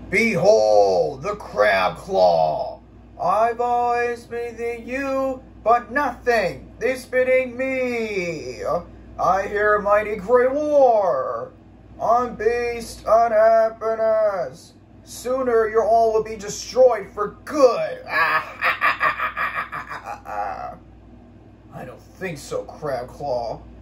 Behold the Crab Claw! I've always been you, but nothing is fitting me. I hear a mighty great war. Unbeast unhappiness. Sooner you all will be destroyed for good. I don't think so, Crab Claw.